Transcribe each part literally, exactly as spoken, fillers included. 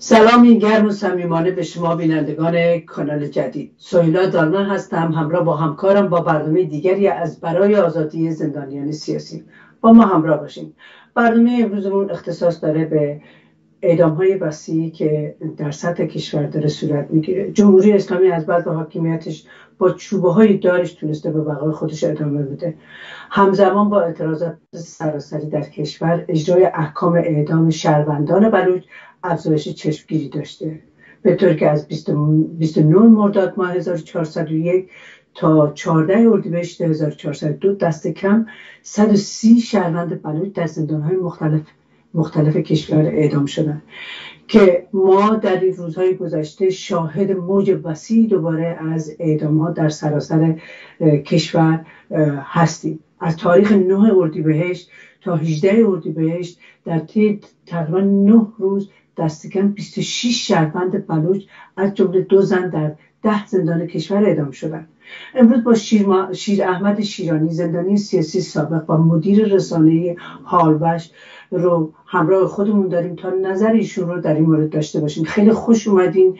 سلامی گرم و صمیمانه به شما بینندگان کانال جدید. سهیلا دارمن هستم، همراه با همکارم با برنامه دیگری از برای آزادی زندانیان سیاسی. با ما همراه باشین. برنامه امروزمون اختصاص داره به اعدام‌های وسیعی که در سطح کشور داره صورت میگیره. جمهوری اسلامی از بعد حاکمیتش با چوبه‌های دارش تونسته به بقای خودش ادامه بده. همزمان با اعتراضات سراسری در کشور، اجرای احکام اعدام شهروندان بلوچ افزایش چشمگیری داشته، به طور که از بیست و نه مرداد ماه هزار و چهارصد و یک تا چهارده اردیبهشت هزار و چهارصد و دو دست کم صد و سی شهروند بلوچ در زندان‌های مختلف مختلف کشور اعدام شدند که ما در این روزهای گذشته شاهد موج وسیع دوباره از اعدام‌ها در سراسر کشور هستیم. از تاریخ نه اردیبهشت تا هجده اردیبهشت در طی تقریبا نه روز دست کم بیست و شش شهروند بلوچ از جمله دو زن در ده زندان کشور اعدام شدند. امروز با شیر, ما... شیر احمد شیرانی، زندانی سیاسی سابق و مدیر رسانه‌ای هالوش رو همراه خودمون داریم تا نظر ایشون رو در این مورد داشته باشیم. خیلی خوش اومدین.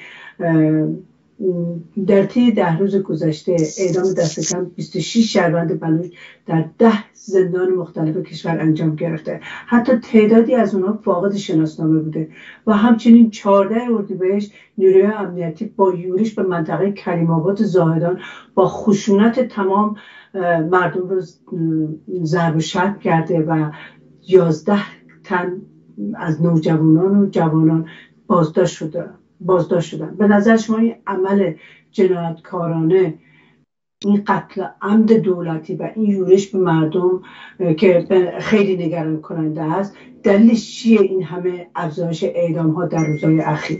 در طی ده روز گذشته اعدام دست کم بیست و شش شهروند بلوچ در ده زندان مختلف کشور انجام گرفته. حتی تعدادی از اونها فاقد شناسنامه بوده و همچنین چهارده اردیبهشت نیروی امنیتی با یورش به منطقه کریم آباد زاهدان با خشونت تمام مردم رو ضرب و شتم کرده و یازده تن از نوجوانان و جوانان بازداشت شده بازداشت شدن. به نظر شما این عمل جنایتکارانه، این قتل عمد دولتی و این یورش به مردم که خیلی نگران کننده است، دلیلش چیه این همه افزایش اعدام ها در روزهای اخیر؟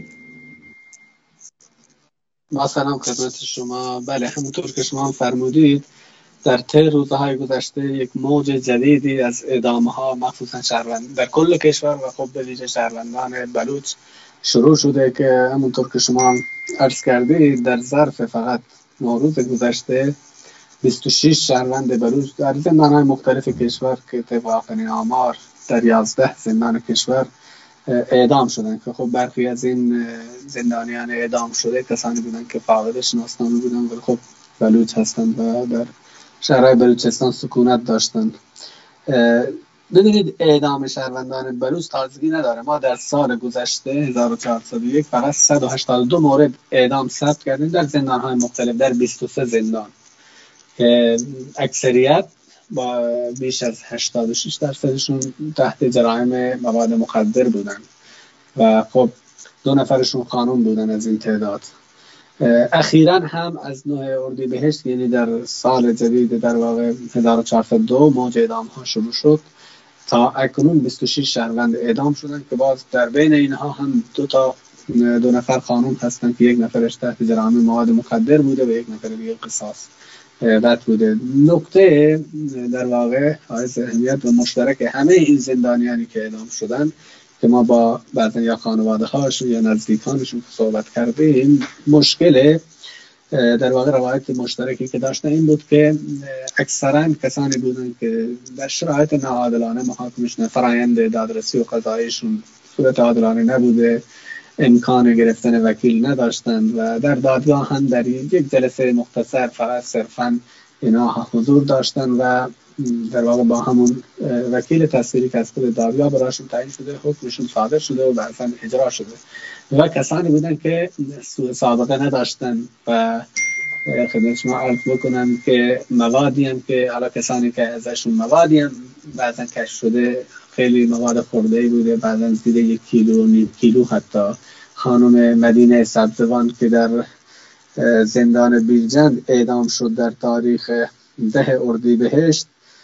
ما سلام خدمت شما. بله، همونطور که شما هم فرمودید در طی روزهای گذشته یک موج جدیدی از اعدام ها مخصوصا شهروند در کل کشور و خب به ویژه شهروندان بلوچ شروع شده که همونطور که شما عرض کردید در ظرف فقط نه روز گذشته بیست و شش شهروند بلوچ در زندان‌های مختلف کشور که طبق آخرین آمار در یازده زندان کشور اعدام شدند که خب برخی از این زندانیان اعدام شده کسانی بودند که فاقد شناسنامه بودند و خب بلوچ هستند و در شهرهای بلوچستان سکونت داشتند. ببینید، اعدام شهروندان بلوچ تازگی نداره. ما در سال گذشته هزار و چهارصد و یک فقط صد و هشتاد و دو مورد اعدام ثبت کردیم در زندان‌های مختلف در بیست و سه زندان. اکثریت با بیش از هشتاد و شش درصدشون تحت جرایم مواد مخدر بودن و خب دو نفرشون خانم بودن از این تعداد. اخیراً هم از نه اردیبهشت، یعنی در سال جدید در واقع هزار و چهارصد و دو، موج اعدام ها شروع شد. تا اکنون بیست و شش شهروند اعدام شدن که باز در بین اینها هم دو تا دو نفر خانم هستن که یک نفرش تحت جرایم مواد مخدر بوده و یک نفر دیگه قصاص رد بوده. نکته در واقع حائز اهمیت و مشترک همه این زندانیانی که اعدام شدن که ما با بعضن یا خانواده هاشون یا نزدیکانشون صحبت کردیم، مشکل در واقع روایت مشترکی که داشتن این بود که اکثرا کسانی بودن که در شرایط ناعادلانه محاکمه شدن، فرآیند دادرسی و قضاییشون صورت عادلانه نبوده، امکان گرفتن وکیل نداشتند و در دادگاه هم در یک جلسه مختصر فقط صرفاً اینا حضور داشتن و در واقع با همون وکیل تصویری که از خود دادگاه براشون تعیین شده حکمشون صادر شده و بعداً اجرا شده و کسانی بودن که سابقه نداشتن و خدمت شما عرض بکنم که موادی هم که حالا کسانی که ازشون موادی هم بعداً کشف شده خیلی مواد خورده‌ای بوده، بعداً زیر یک کیلو و نیم کیلو. حتی خانم مدینه سبزوان که در زندان بیلجند اعدام شد در تاریخ ده اردیبهشت،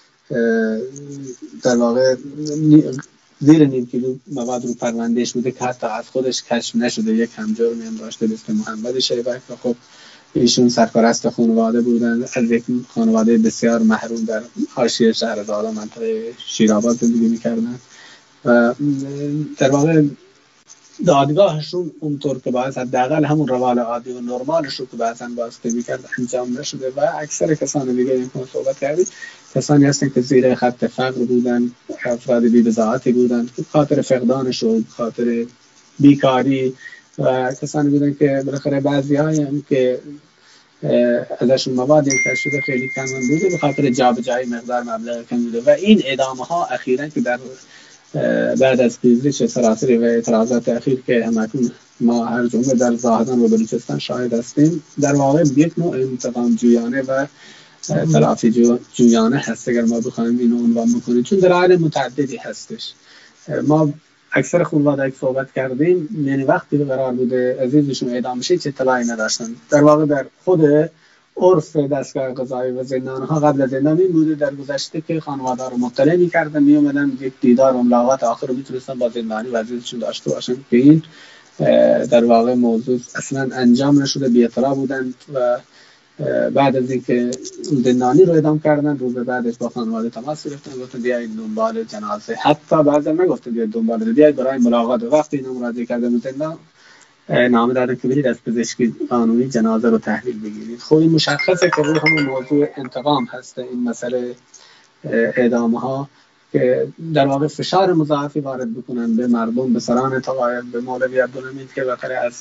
در واقع زیر نیم کیلو مواد رو پروندهش بوده که حتی از خودش کشف نشده. یک همجرمی هم داشته به اسم محمد شیبک و خب ایشون سرپرست خانواده بودن، از یک خانواده بسیار محروم در حاشیه شهرزاد منطقه شیرآباد زندگی می‌کردن و در واقع دادگاهشون اونطور که باید حداقل همون روال عادی و نرمالش رو که بعضاً باسته می‌کرد انجام نشده و اکثر کسان دیگه این که صحبت کردید کسانی هستن که زیر خط فقر بودن، افراد بی‌بضاعتی بودن که خاطر فقدانش و خاطر بیکاری و کسانی بودن که بالاخره بعضی های هم که ازشون مواد کشف شده خیلی کم بوده به خاطر جابجایی مقدار مبلغ کم بوده و این اعدامه ها اخیراً که در بعد از پیروزی سراسری و اعتراضات اخیر که همکنون ما هر جمعه در زاهدان و بلوچستان شاهد هستیم در واقع یک نوع انتقام جویانه و تلافی جویانه هست اگر ما بخوایم اینو عنوان بکنیم، چون دلایل متعددی هستش. ما اکثر خانواده که صحبت کردیم یعنی وقتی قرار بوده عزیزشون اعدام بشه چه اطلاعی نداشتن. در واقع در خود عرف دستگاه قضایی و زندانها قبل از اعدام این بوده در گذشته که خانواده رو مطلع می‌کردن، میومدن یک دیدار و ملاقات آخر رو میتونستن با زندانی و عزیزشون داشته باشن که این در واقع موضوع اصلا انجام نشده، بی‌اطلاع بودند و بعد از اینکه زندانی رو اعدام کردن روز بعدش با خانواده تماس گرفتن گفتن بیاید دنبال جنازه، حتی بعضی نگفتن بیاید دنبال بیاید برای ملاقات. وقتی اینا مراجعه کردن به زندان نامه دادن که برید از پزشکی قانونی جنازه رو تحویل بگیرید. خب این مشخصه که روی همون موضوع انتقام هست این مسئله اعدام ها که در واقع فشار مضاعفی وارد بکنن به مردم، به سران طوایف، به مولوی عبدالحمید که بخره از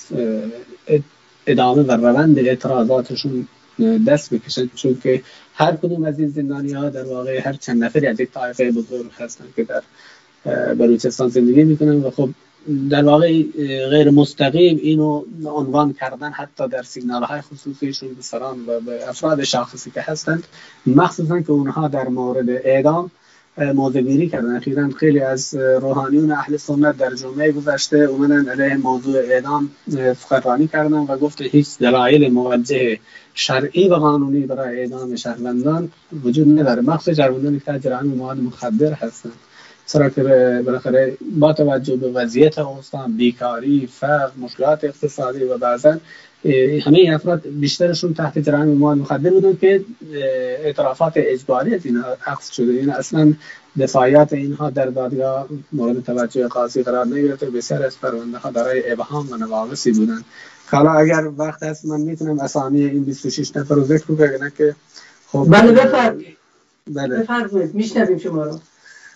ادامه و روند اعتراضاتشون دست بکشن، چون که هر کدوم از این زندانی ها در واقع هر چند نفری از یک طایفه بزرگ هستن که در بلوچستان زندگی میکنن و خب در واقع غیر مستقیم اینو عنوان کردن حتی در سیگنال های خصوصیشون به سران و به افراد شخصی که هستند، مخصوصا که اونها در مورد اعدام موضع گیری کردن. اخیراً خیلی از روحانیون اهل سنت در جمعه گذشته اومدن علیه موضوع اعدام سخنرانی کردن و گفت هیچ دلایل موجه شرعی و قانونی برای اعدام شهروندان وجود نداره، مخصوصا شهروندانی که جرائم مواد مخدر هستند. چرا که بالاخره با توجه به وضعیت اوستان، بیکاری، فقر، مشکلات اقتصادی و بعضا همه این افراد بیشترشون تحت جرائم مواد مخدر بودن که اعترافات اجباری از اینها اخذ شده. این اصلا دفاعیات اینها در دادگاه مورد توجه قاضی قرار نگرفته. بسیار از پرونده ها دارای ابهام و نواقصی بودن. حالا اگر وقت هست من میتونم اسامی این بیست و شش نفر رو ذکر کنم که خب بله بفرمایید. بله بفرمایید میشنویم شما رو.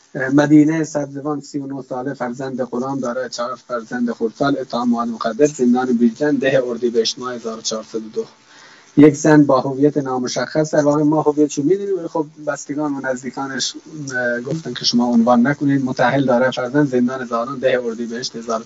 مدینه سبزوان سی و نه ساله فرزند غلام دارای چهار فرزند خردسال اتهام مواد مخدر زندان بیرجند ده اردیبهشت ماه هزار و چهارصد و دو. یک زن با هویت نامشخص، در واقع ما هویتشو میدونیم ولی خب بستگان و نزدیکانش گفتن که شما عنوان نکنید. متأهل دارای فرزند زندان زادان ده اردیبهشت هزار و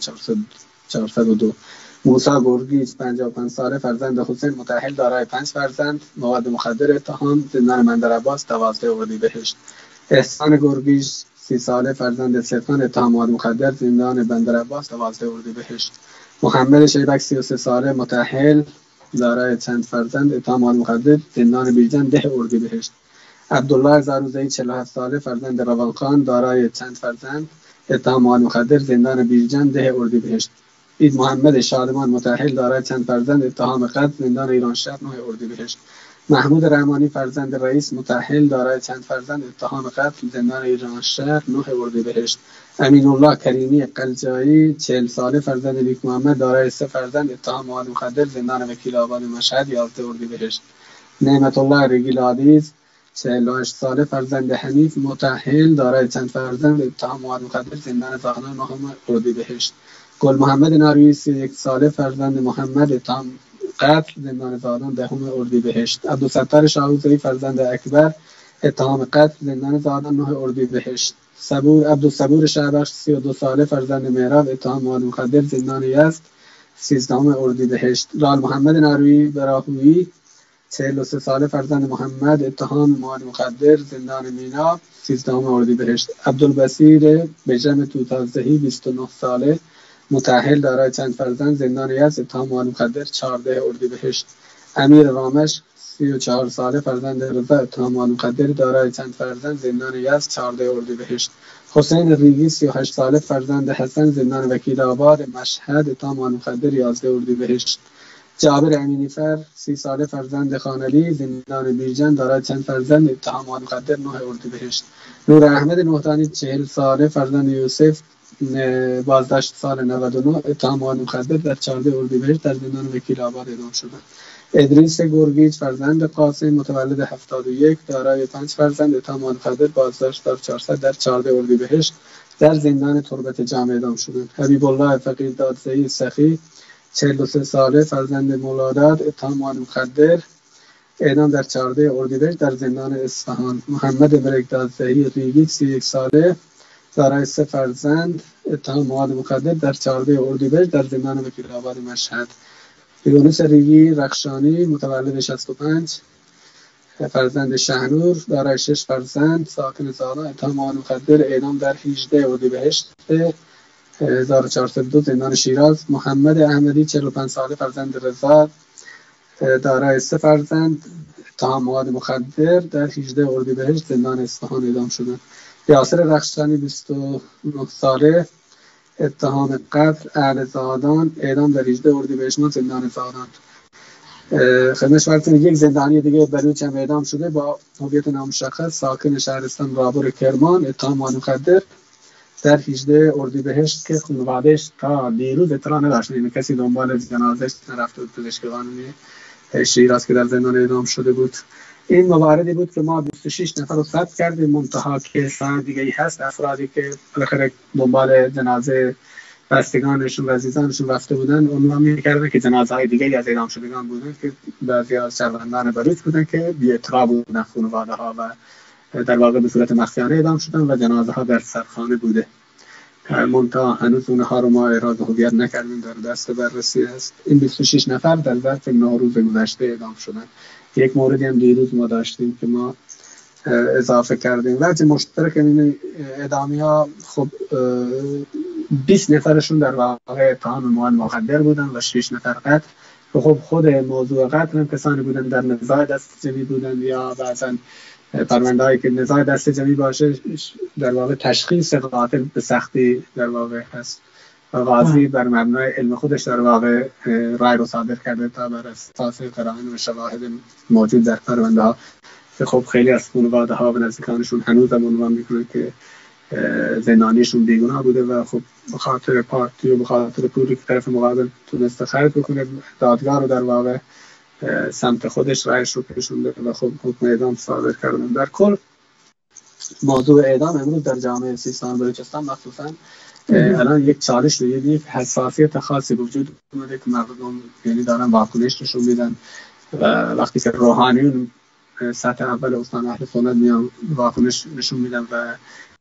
چهارصد و دو. موسی گرگیز پنجاه و پنج ساله فرزند حسین متأهل دارای پنج فرزند مواد مخدر اتهام زندان بندرعباس دوازده اردیبهشت. احسان گرگیز سی ساله فرزند سرخان اتهام مواد مخدر زندان بندرعباس دوازده اردیبهشت. محمد شیبک سی و سه ساله متأهل دارای چند فرزند اتهام مواد مخدر زندان بیرجند ده اردیبهشت. عبدالله زاروزهی چهل و هفت ساله فرزند روانخان دارای چند فرزند اتهام مواد مخدر زندان بیرجند ده اردیبهشت. عید محمد شادمان متأهل دارای چند فرزند اتهام قتل زندان ایرانشهر نه اردیبهشت. محمود رحمانی فرزند رئیس متأهل دارای چند فرزند اتهام قتل زندان ایرانشهر نه اردیبهشت. امین الله کریمی قلجایی چهل ساله فرزند نیک محمد دارای سه فرزند اتهام مواد مخدر زندان وکیل آباد مشهد یازده اردیبهشت. نعمت الله ریگیل عادیز چهل و هشت ساله فرزند حنیف متأهل دارای چند فرزند اتهام مواد مخدر زندان زاهدان نه اردیبهشت. گل محمد نارویی سی و یک ساله فرزند محمد اتهام قتل زندان زاهدان دهم اردیبهشت. عبدالستار شاهوزهی فرزند اکبر اتهام قتل زندان زاهدان نه اردیبهشت. صبور عبدالصبور شهبخش سی و دو ساله فرزند مهراب اتهام مواد مخدر زندان یزد سیزدهم اردیبهشت. لال محمد نارویی براهویی چهل و سه ساله فرزند محمد اتهام مواد مخدر زندان مینا سیزدهم اردیبهشت. عبدالبصیر بجم توتازدهی بیست و نه ساله متأهل دارای چند فرزند زندان یزد اتهام مواد مخدر چهارده اردیبهشت. امیر رامش سی و چهار ساله فرزند رضا اتهام مواد مخدر دارای چند فرزند زندان یزد چهارده اردیبهشت. حسین ریگی سی و هشت ساله فرزند حسن زندان وکیل آباد مشهد اتهام مواد مخدر یازده اردیبهشت. جابر امینیفر سی ساله فرزند خانلی زندان بیرجند دارای چند فرزند اتهام مواد مخدر نه اردیبهشت. نور احمد نهتانی چهل ساله فرزند یوسف بازداشت سال نود و نه اتهام مواد مخدر در چهاردهم اردیبهشت در زندان وکیل آباد اعدام شدند. ادریس گرگیج فرزند قاسم متولد هفتاد و یک دارای پنج فرزند اتهام مواد مخدر بازداشت در چهارصد در چهاردهم اردیبهشت در زندان تربت جمع اعدام شدند. حبیب الله فقیه دادزئی سخی چهل و سه ساله فرزند مولادات اتهام مواد مخدر اعدام در چهاردهم اردیبهشت در زندان اصفهان. محمد برک دادزئی ریگی سی و یک ساله دارای سه فرزند اتهام مواد مخدر در چهاردهم اردیبهشت در زندان وکیل آباد مشهد. یونس ریگی رخشانی متولد شصت و پنج فرزند شهنور دارای شش فرزند ساکن زالا اتهام مواد مخدر اعدام در هجدهم اردیبهشت هزار و چهارصد و دو زندان شیراز. محمد احمدی چهل و پنج ساله فرزند رضا دارای سه فرزند اتهام مواد مخدر در هجدهم اردیبهشت زندان اصفهان اعدام شدند. یاسر رخشانی بیست و نه ساله اتهام قتل اهل زادان اعدام در هجدهم اردیبهشت زندان زادان. خدمت شما یک زندانی دیگه بلوچ هم اعدام شده با هویت نامشخص ساکن شهرستان رابر کرمان اتهام مواد مخدر در هجدهم اردیبهشت که خانواده‌اش تا دیروز اطلاع نداشتن، یعنی کسی دنبال جنازه‌اش نرفته بود پزشک قانونی شیراز که در زندان اعدام شده بود. این مواردی بود که ما بیست و شش نفر رو ثبت کردیم، منتها که سان دیگه ای هست افرادی که بالاخره دنبال جنازه بستگانشون و عزیزانشون رفته بودن عنوان می‌کردن که جنازه های دیگه ای از اعدام شدگان بودن که بعضی از شهروندان بلوچ بودن که بی اطلاع بودن خانواده ها و در واقع به صورت مخفیانه اعدام شدن و جنازه ها در سرخانه بوده. منتها هنوز اونها رو ما اعراض هویت نکردیم، در دست بررسی هست. این بیست و شش نفر در ظرف نه روز گذشته اعدام شدن. یک موردی هم دیروز ما داشتیم که ما اضافه کردیم. وجه مشترک این اعدامی ها خب بیست نفرشون در واقع اتهام مواد مخدر بودن و شش نفر قتل. خب خود موضوع قتل هم کسانی بودن در نزاع دست جمعی بودن یا بعضا پرونده هایی که نزاع دست جمعی باشه در واقع تشخیص قاتل به سختی در واقع هست و قاضی بر مبنای علم خودش در واقع رای رو صادر کرده تا بر اساس قرائن و شواهد موجود در پرونده ها که خب خیلی از خانواده ها و نزدیکانشون هنوز هم عنوان میکنن که زندانیشون بیگناه بوده و خب به خاطر پارتی و به خاطر پولی که طرف مقابل تونسته خرید بکنه دادگاه رو در واقع سمت خودش رایش رو کشونده و خب حکم اعدام صادر کردن. در کل موضوع اعدام امروز در جامعه سیستان بلوچستان مخصوصا الان یک چالش و یک حساسیت خاصی وجود اومده که مردم یعنی دارن واکنش نشون میدن و وقتی که روحانیون سطح اول استان اهل سنت میان واکنش نشون میدن و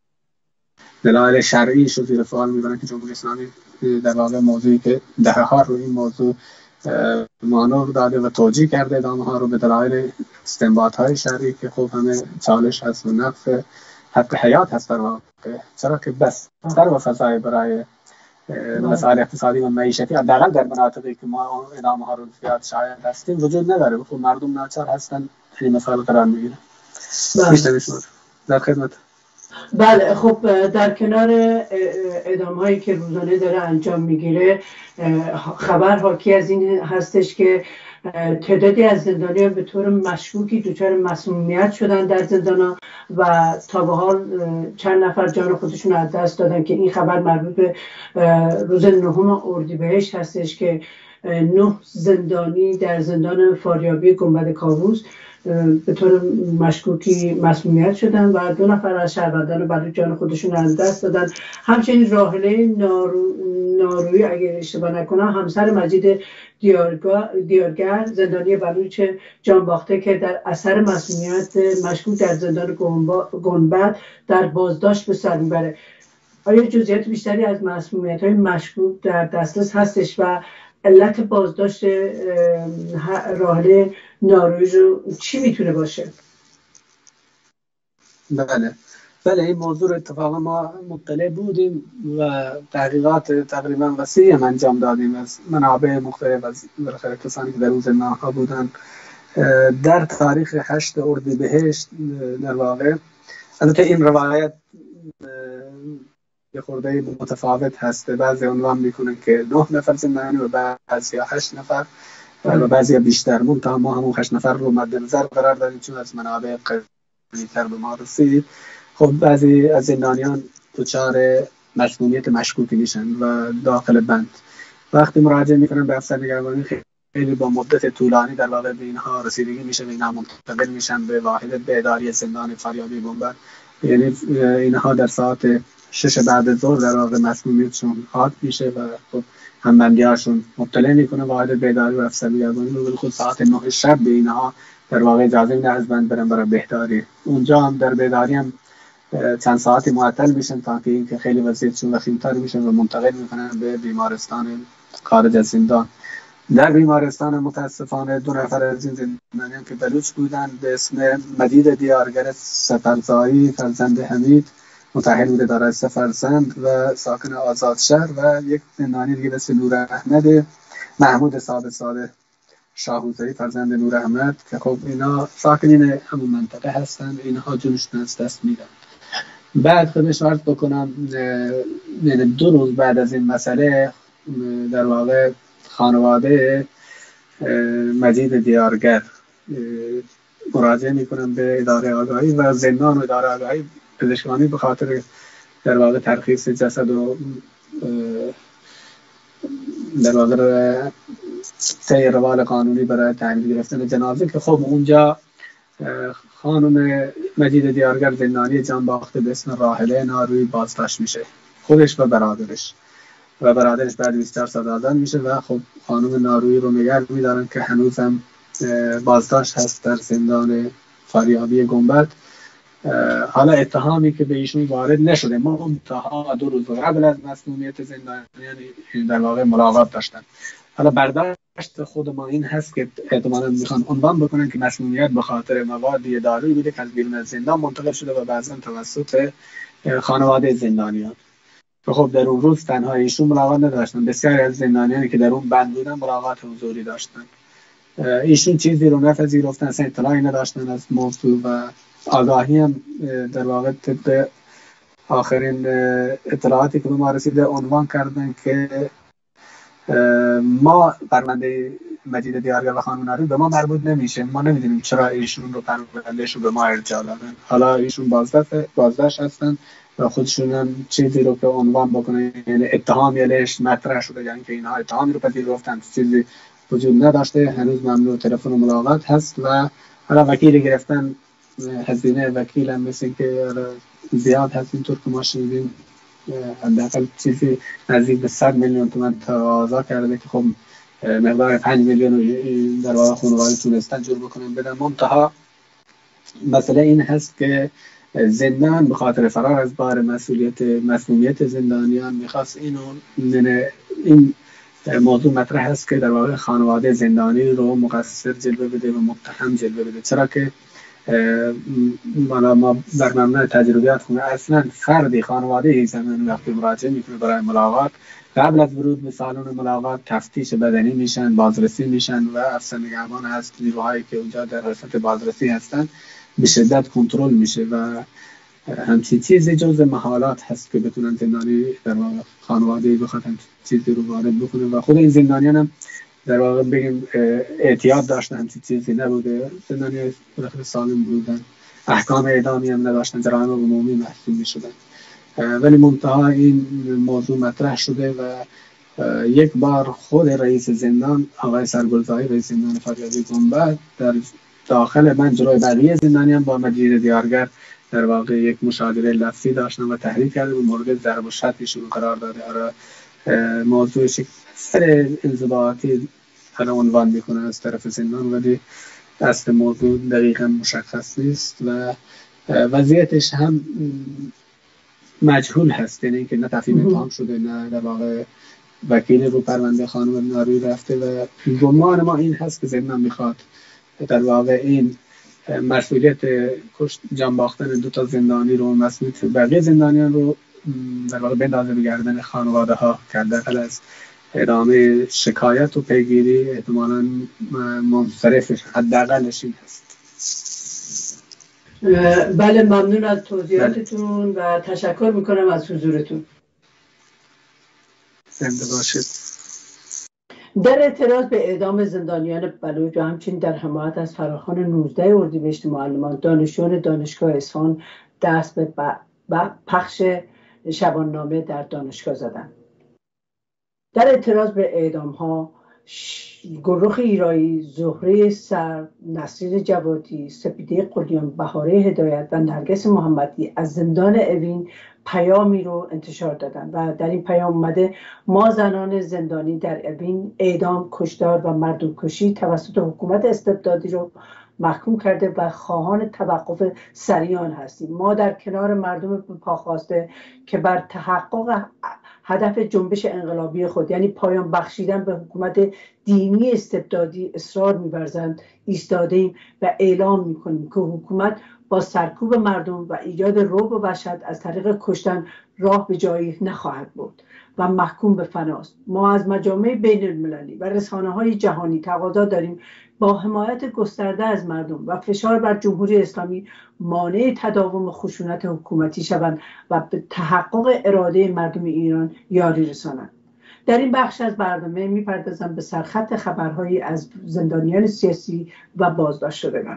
دلایل شرعیش رو زیر سوال میبرن که جمهوری اسلامی در واقع موضوعی که دهه ها رو این موضوع مانور داده و توجیه کرده ادامه ها رو به دلایل استنباط های شرعی که خب همه چالش هست و نقص حق حیات هست در واقع، چرا که بس در و فضای برای مسائل اقتصادی و معیشتی حداقل در مناطقی که ما ادامه ها رو زیاد شاید هستیم وجود نداره و خب مردم ناچار هستن این مسائل قرار میگیرن. بیشتر شما در خدمت. بله خب در کنار اعدام هایی که روزانه داره انجام میگیره خبر حاکی از این هستش که تعدادی از زندانیان به طور مشکوکی دچار مسمومیت شدن در زندان و تا به حال چند نفر جان خودشون از دست دادن که این خبر مربوط به روز نهم اردیبهشت هستش که نه زندانی در زندان فاریابی گنبد کاووس به طور مشکوکی مسمومیت شدن و دو نفر از شهروندان بلوچ جان خودشون از دست دادن. همچنین راحله نارو... نارویی اگر اشتباه نکنم همسر مجید دیارگر زندانی بلوچ جان باخته که در اثر مسمومیت مشکوک در زندان گنبد در بازداشت به سر میبره. آیا جزئیات بیشتری از مسمومیت های مشکوک در دسترس هستش و علت بازداشت راحله نارویی رو چی میتونه باشه؟ بله بله این موضوع اتفاقا ما مطلع بودیم و تحقیقات تقریبا وسیعی هم انجام دادیم از منابع مختلف از بالاخره کسانی که در اون زندان ها بودن. در تاریخ هشت اردیبهشت در واقع البته این روایت یه خورده متفاوت هست، بعضی عنوان میکنن که نه نفر زندانی و بعضی هشت نفر و بعضی بیشتر. منتها ما همون هشت نفر رو مد نظر قرار دادیم چون از منابع قوی‌تر به ما رسید. خب بعضی از زندانیان دچار مسمومیت مشکوکی میشن و داخل بند. وقتی مراجعه میکنن به افسر نگهبانی خیلی با مدت طولانی در واقع به اینها رسیدگی میشه و اینها منتقل میشن به واحد به اداری زندان فاریابی گنبد. یعنی اینها در ساعت شش بعد ظهر در واقع مسمومیتشون حاد میشه و خب همبندی‌هاشون مطلع میکنه واحد به اداری و افسر نگهبانی رو. خود ساعت نه شب به اینها در واقع اجازه میده از بند برن برای بهداری. اونجا هم در بهداری هم چند ساعتی معطل میشن تا که اینکه خیلی وضعیتشون وخیم‌تر میشن و منتقل میکنن به بیمارستان خارج از زندان. در بیمارستان متاسفانه دو نفر از این زندانیان که بلوچ بودن به اسم مجید دیارگر سفرزایی فرزند حمید متأهل بوده دارای سه فرزند و ساکن آزادشهر و یک زندانی دیگه به اسم نور احمد محمود صاحب ساده شاهوزهی فرزند نور احمد که خب اینا ساکنین همون منطقه هستن. اینها جونشون از دست میدن. بعد خودش عرض بکنم دو روز بعد از این مسئله در واقع خانواده مجید دیارگر مراجعه میکنن به اداره آگاهی و زندان و اداره آگاهی پزشکانی به خاطر در واقع ترخیص جسد و در واقع طی روال قانونی برای تحویل گرفتن جنازه که خب اونجا خانم مجید دیارگر زندانی جانباخته به اسم راحله ناروی بازداشت میشه، خودش و برادرش و برادرش بعد بیست و چهار ساعت آزاد میشه و خب خانم ناروی رو نگه میدارن که هنوز هم بازداشت هست در زندان فاریابی گنبد. حالا اتهامی که به ایشون وارد نشده، ما منتها دو روز قبل از مسمومیت زندانیان در واقع ملاقات داشتن. حالا برداشت خود ما این هست که احتمالاً میخوان عنوان بکنن که مسمومیت به خاطر مواد دارویی بوده که از بیرون از زندان منتقل شده و بعضا توسط خانواده زندانیان. خب در اون روز تنها ایشون ملاقات نداشتن، بسیاری از زندانیانی که در اون بند بودن ملاقات حضوری داشتن. ایشون چیزی رو نپذیرفتن، اصلا اطلاعی نداشتن از موضوع و آگاهی هم در واقع طبق آخرین اطلاعاتی که به ما رسیده عنوان کردن که ما پرونده مجید دیارگر و خانم ناروی به ما مربوط نمیشه، ما نمیدونیم چرا ایشون رو پروندهش رو به ما ارجاع دادن. حالا ایشون بازداشت بازداشت هستن و خودشون هم چیزی رو که عنوان بکنن، یعنی اتهامی علیهش مطرح شده، یعنی که اینها اتهامی رو پذیرفتن، چیزی وجود نداشته، هنوز ممنوع تلفن و ملاقات هست و حالا وکیل گرفتن، هزینه وکیل هم مثل که زیاد هست اینطور که ما شنیدیم، حداقل چیزی نزدیک به صد میلیون تومان تقاضا کرده که خب مقدار پنج میلیون در واقع خانواده تونستن جور بکنن بدن. منتها مسئله این هست که زندان به خاطر فرار از بار مسئولیت مسئولیت زندانیان میخواست اینو این موضوع مطرح هست که در واقع خانواده زندانی رو مقصر جلوه بده و متهم جلوه بده، چرا که ما در مبنای تجربیات خونه اصلا فردی خانواده زندانی وقتی مراجعه میکنه برای ملاقات، قبل از ورود به سالن ملاقات تفتیش بدنی میشن، بازرسی میشن و افسر نگهبان هست، نیروهایی که اونجا در حرفت بازرسی هستن به شدت کنترل میشه و همچین چیزی جز محالات هست که بتونن زندانی در واقع خانواده بخواد همچین چیزی رو وارد بکنه و خود این زندانیان هم در واقع بگیم احتیاط داشتن، همچین چیزی نبوده، زندانی بالاخره سالم بودن، احکام اعدامی هم نداشتن، جرایم عمومی محکوم میشدن. ولی منتها این موضوع مطرح شده و یک بار خود رئیس زندان آقای سرگلزایی رئیس زندان فاریابی گنبد در داخل من جلوی بقیه زندانیان با مجید دیارگر در واقع یک مشاجره لفظی داشتن و تحریک کرده و مورد ضرب و شتمشون قرار داده. آره موضوعش سر انضباطی حالا عنوان میکنه از طرف زندان، ولی اصل موضوع دقیقا مشخص نیست و وضعیتش هم مجهول هست، یعنی اینکه نه تفهیم اتهام شده نه در واقع وکیل رو پرونده خانم ناروی رفته و گمان ما این هست که زندان میخواد در واقع این مسئولیت جان باختن دو تا زندانی رو مسئولیت بقیه زندانیان رو در واقع بندازه به گردن خانواده ها که حداقل از ادامه شکایت و پیگیری احتمالاً منصرفش حداقلش این هست. بله ممنون از توضیحاتتون و تشکر میکنم از حضورتون. زنده باشید. در اعتراض به اعدام زندانیان بلوچ و همچنین در حمایت از فراخوان نوزده اردیبهشت معلمان، دانشجویان دانشگاه اصفهان دست به پخش شباننامه در دانشگاه زدند. در اعتراض به اعدام ها گروخ ایرایی، زهره سر، نسرین جوادی، سپیده قلیان، بهاره هدایت و نرگس محمدی از زندان اوین پیامی رو انتشار دادن و در این پیام اومده ما زنان زندانی در اوین اعدام، کشتار و مردم کشی توسط حکومت استبدادی رو محکوم کرده و خواهان توقف سریع آن هستیم. ما در کنار مردم پاخواسته که بر تحقق هدف جنبش انقلابی خود یعنی پایان بخشیدن به حکومت دینی استبدادی اصرار می‌ورزند ایستاده‌ایم و اعلام می‌کنیم که حکومت با سرکوب مردم و ایجاد رعب و وحشت از طریق کشتن راه به جایی نخواهد برد و محکوم به فناست. ما از مجامع بین المللی و رسانه‌های جهانی تقاضا داریم با حمایت گسترده از مردم و فشار بر جمهوری اسلامی مانع تداوم خشونت حکومتی شوند و به تحقق اراده مردم ایران یاری رسانند. در این بخش از برنامه می‌پردازم به سرخط خبرهایی از زندانیان سیاسی و بازداشت شدگان.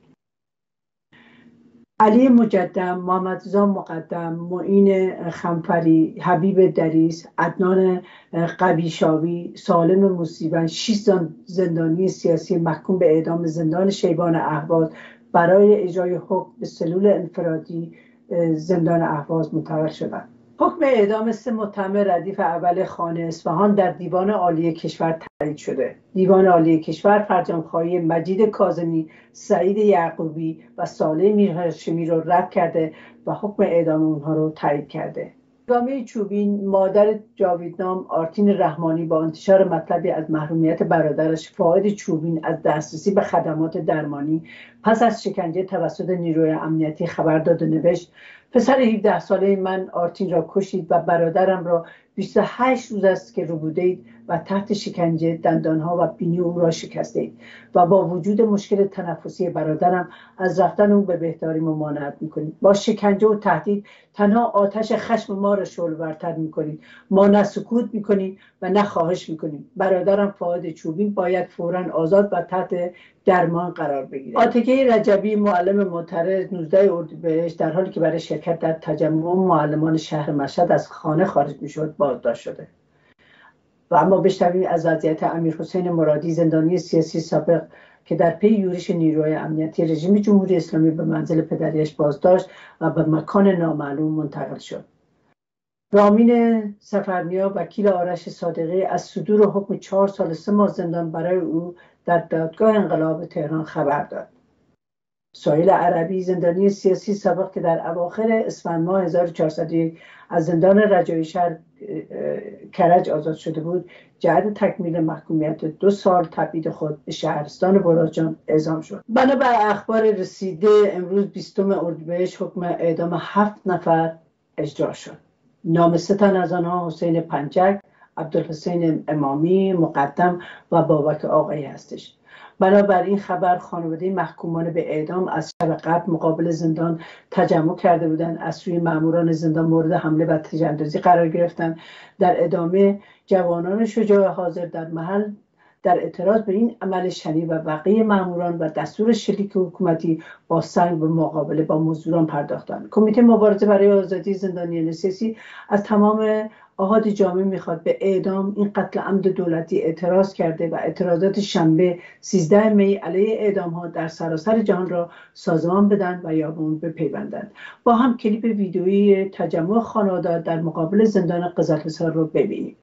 علی مجدم، محمدرضا مقدم، معین خنفری، حبیب دریس، عدنان قویشاوی، سالم مصیبن، شش زندانی سیاسی محکوم به اعدام زندان شیبان اهواز برای اجرای حکم به سلول انفرادی زندان اهواز منتقل شدند. حکم اعدام سه متهم ردیف اول خانه اصفهان در دیوان عالی کشور تایید شده. دیوان عالی کشور فرجام‌خواهی مجید کاظمی، سعید یعقوبی و صالح میرهاشمی را رد کرده و حکم اعدام اونها رو تایید کرده. نگامه چوبین، مادر جاویدنام آرتین رحمانی با انتشار مطلبی از محرومیت برادرش فائد چوبین از دسترسی به خدمات درمانی پس از شکنجه توسط نیروی امنیتی خبر داد و نوشت: پسر هفده ساله من آرتین را کشید و برادرم را بیست و هشت روز است که ربوده اید و تحت شکنجه دندانها و بینی او را شکسته اید و با وجود مشکل تنفسی برادرم از رفتن او به بهداری ممانعت میکنید. با شکنجه و تهدید تنها آتش خشم ما را شعله‌ورتر میکنید. ما نه سکوت میکنیم و نه خواهش میکنیم. برادرم فائد چوبین باید فوراً آزاد و تحت درمان قرار بگیرد. عاتکه رجبی، معلم معترض، نوزده اردیبهشت، در حالی که برای شرکت در تجمع معلمان شهر مشهد از خانه خارج میشد بازداشت شده. و اما بشنویم از وضعیت امیرحسین مرادی، زندانی سیاسی سابق که در پی یورش نیروهای امنیتی رژیم جمهوری اسلامی به منزل پدریش بازداشت و به مکان نامعلوم منتقل شد. رامین سفرنیا، وکیل آرش صادقی، از صدور حکم چهار سال سه ماه زندان برای او در دادگاه انقلاب تهران خبر داد. سهیل عربی، زندانی سیاسی سابق که در اواخر اسفند ماه هزار و چهارصد و یک از زندان رجایی شهر کرج آزاد شده بود، جهت تکمیل محکومیت دو سال تبعید خود به شهرستان برازجان اعزام شد. بنابر اخبار رسیده امروز بیستم اردیبهشت حکم اعدام هفت نفر اجرا شد. نام سه تن از آنها حسین پنجک، عبدالحسین امامی مقدم و بابک آقایی هستش. بنابراین خبر خانواده محکومان به اعدام از شب قبل مقابل زندان تجمع کرده بودند، از سوی ماموران زندان مورد حمله و تیراندازی قرار گرفتند. در ادامه جوانان شجاع حاضر در محل در اعتراض به این عمل شنیع و بقیه ماموران و دستور شلیک حکومتی با سنگ به مقابله با مزدوران پرداختند. کمیته مبارزه برای آزادی زندانیان سیاسی از تمام احاد جامعه میخواد به اعدام این قتل عمد دولتی اعتراض کرده و اعتراضات شنبه سیزده می علیه اعدام ها در سراسر جهان را سازمان بدن و یا به اون بپیوندند. با هم کلیپ ویدئویی تجمع خانواده در مقابل زندان قزلحصار رو ببینیم.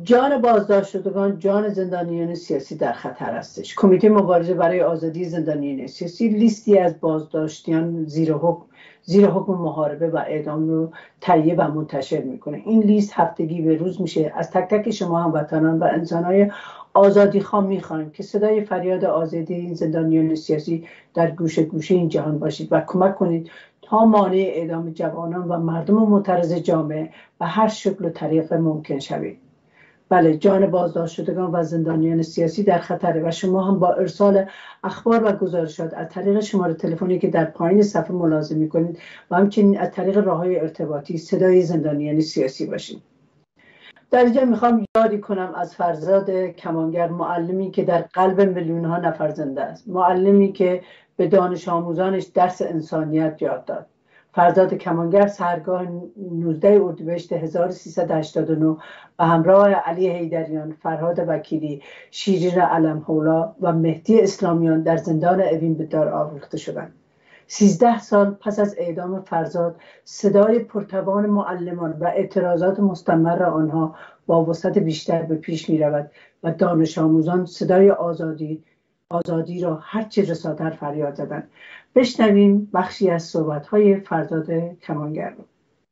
جان بازداشت شدگان، جان زندانیان سیاسی در خطر هستش. کمیته مبارزه برای آزادی زندانیان سیاسی لیستی از بازداشتیان زیر حکم زیر حکم محاربه و اعدام رو تهیه و منتشر میکنه. این لیست هفتگی به روز میشه. از تک تک شما هموطنان و انسانهای آزادی خواه میخوایم که صدای فریاد آزادی این زندانیان سیاسی در گوشه گوشه این جهان باشید و کمک کنید تا مانع اعدام جوانان و مردم معترض جامعه و هر شکل و طریق ممکن شوید. بله، جان بازداشت شدگان و زندانیان سیاسی در خطره و شما هم با ارسال اخبار و گزارشات از طریق شماره تلفنی که در پایین صفحه ملاحظه می‌کنید و همچنین از طریق راه‌های ارتباطی صدای زندانیان سیاسی باشید. در اینجا میخوام یادی کنم از فرزاد کمانگر، معلمی که در قلب میلیون‌ها نفر زنده است، معلمی که به دانش آموزانش درس انسانیت یاد داد. فرزاد کمانگر سحرگاه نوزده اردیبهشت هزار و سیصد و هشتاد و نه و همراه علی حیدریان، فرهاد وکیلی، شیرین علم‌هولا و مهدی اسلامیان در زندان اوین به دار آویخته شدند. سیزده سال پس از اعدام فرزاد، صدای پرتوان معلمان و اعتراضات مستمر آنها با وسعت بیشتر به پیش می رود و دانش آموزان صدای آزادی آزادی را هرچه رساتر فریاد زدند. بشنویم بخشی از صحبت‌های فرزاد کمانگر رو.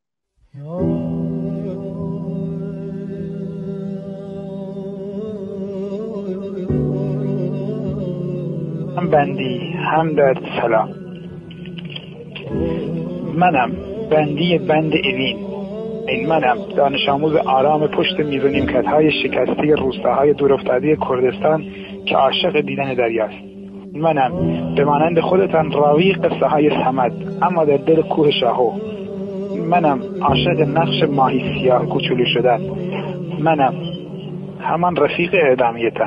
هم بندی هم در سلام. منم بندی بند اوین. این منم دانش آموز آرام پشت میز و نیمکت‌های شکسته روستاهای دورافتاده کردستان که عاشق دیدن دریاست. منم به مانند خودتان راوی قصه های صمد اما در دل کوه شاهو. منم عاشق نقش ماهی سیاه کوچولو شدن. منم همان رفیق اعدامیتان.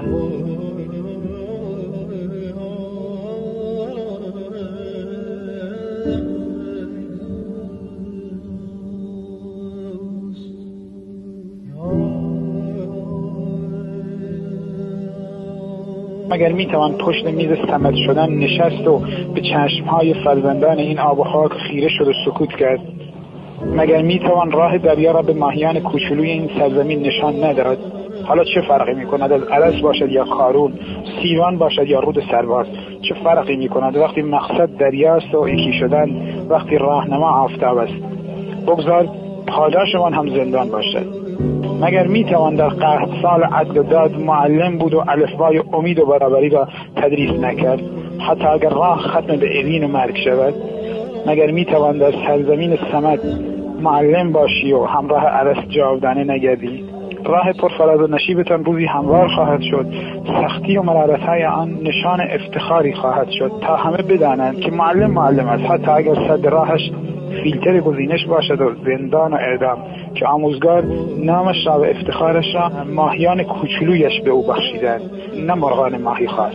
مگر میتوان پشت میز صمد شدن نشست و به چشمهای فرزندان این آب و خاک خیره شد و سکوت کرد؟ مگر میتوان راه دریا را به ماهیان کوچولوی این سرزمین نشان نداد؟ حالا چه فرقی میکند از ارس باشد یا کارون، سیوان باشد یا رود سرباز؟ چه فرقی میکند وقتی مقصد دریاست و یکی شدن، وقتی راهنما آفتاب است؟ بگذار پاداشمان هم زندان باشد. مگر میتوان در قحط سال عدل و داد معلم بود و الفبای امید و برابری را تدریس نکرد، حتی اگر راه ختم به اوین و مرگ شود؟ مگر میتوان در سرزمین صمد معلم باشی و همراه ارس جاودانه نگردی؟ راه پرفراز و نشیبتان روزی هموار خواهد شد. سختی و مرارت‌های آن نشان افتخاری خواهد شد تا همه بدانند که معلم معلم است، حتی اگر صد راهش فیلتر گزینش باشد و زندان و اعدام، که آموزگار نامش را و افتخارش را ماهیان کوچولویش به او بخشیدند، نه مرغان ماهی خوار.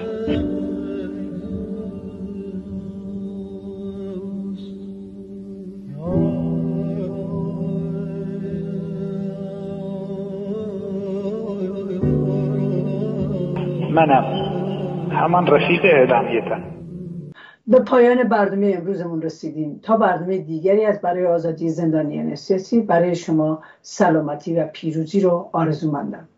منم همان رفیق اعدامیتم. به پایان برنامه امروزمون رسیدیم. تا برنامه دیگری از برای آزادی زندانیان سیاسی، برای شما سلامتی و پیروزی رو آرزومندم.